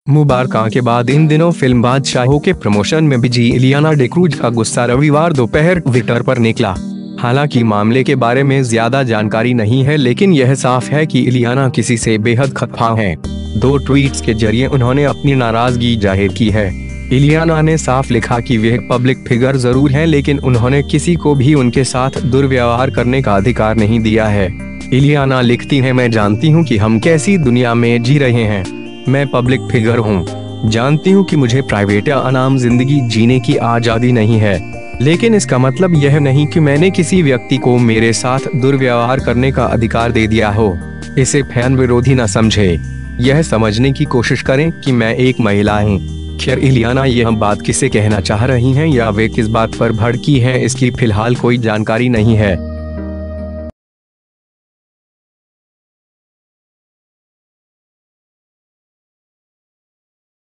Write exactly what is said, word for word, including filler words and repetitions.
मुबारका के बाद इन दिनों फिल्म बादशाहों के प्रमोशन में बिजी इलियाना डिक्रूज का गुस्सा रविवार दोपहर ट्विटर पर निकला। हालांकि मामले के बारे में ज्यादा जानकारी नहीं है, लेकिन यह साफ है कि इलियाना किसी से बेहद खफा हैं। दो ट्वीट्स के जरिए उन्होंने अपनी नाराजगी जाहिर की है। इलियाना ने साफ लिखा कि वे पब्लिक फिगर जरूर हैं, लेकिन उन्होंने किसी को भी उनके साथ दुर्व्यवहार करने का अधिकार नहीं दिया है। इलियाना लिखती हैं, मैं जानती हूँ कि हम कैसी दुनिया में जी रहे हैं। मैं पब्लिक फिगर हूँ, जानती हूँ कि मुझे प्राइवेट या अनाम जिंदगी जीने की आज़ादी नहीं है, लेकिन इसका मतलब यह नहीं कि मैंने किसी व्यक्ति को मेरे साथ दुर्व्यवहार करने का अधिकार दे दिया हो। इसे फैन विरोधी न समझे, यह समझने की कोशिश करें कि मैं एक महिला हूँ। खैर, इलियाना यह बात किसे कहना चाह रही हैं या वे किस बात पर भड़की हैं, इसकी फिलहाल कोई जानकारी नहीं है।